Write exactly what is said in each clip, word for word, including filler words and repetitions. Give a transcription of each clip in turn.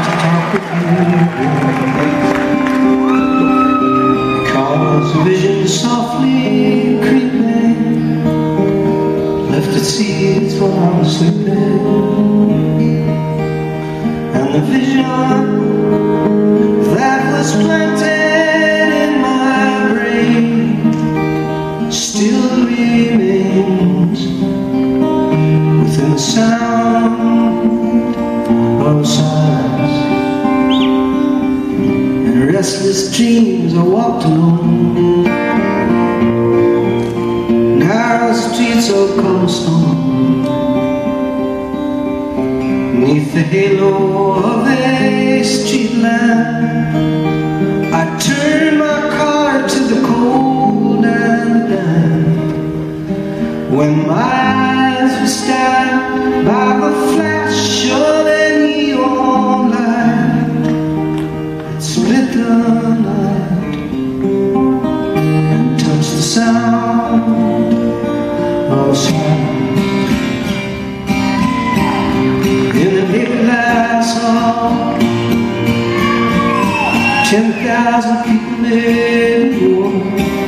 to talk with you, cause a vision softly creeping left its seeds while I was sleeping, and the vision that was planted in my brain still remains within the sound of silence. In restless dreams I walked alone, narrow streets of cobblestone, beneath the halo of a street lamp. I turned my car to the cold and the damp, when my eyes were stabbed by the flash of a neon light that split the night and touched the sound of silence. In the daylight I saw ten thousand people in the room,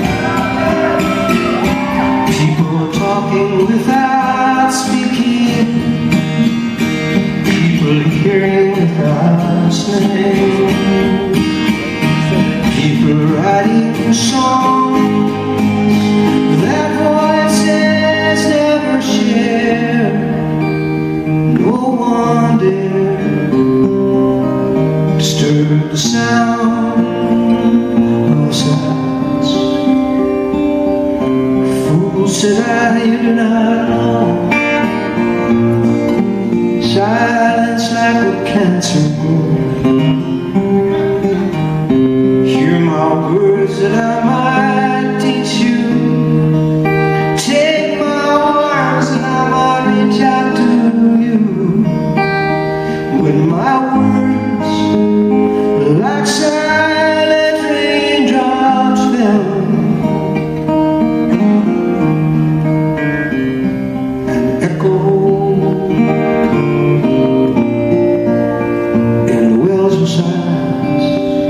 people talking without speaking, people hearing without listening, people writing songs that voices never share. No one dare disturb the sound of silence. Fools said I did not know silence like a cancer grows. Hear my words that I might teach you, take my arms and I might reach out to you. When my words like silent raindrops fell and echoed in the wells of silence,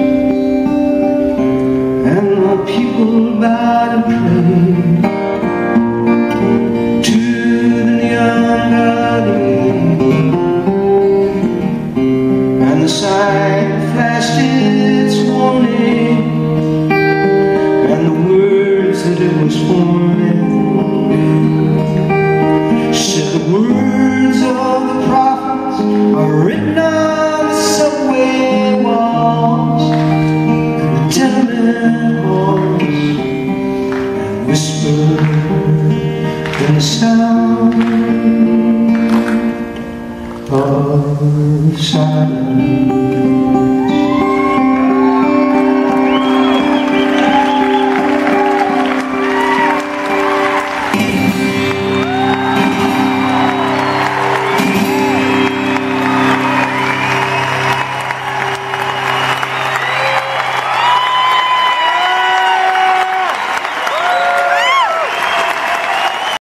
and the people bowed and prayed to the neon guardian, and the sign flashed its warning, and the words that it was for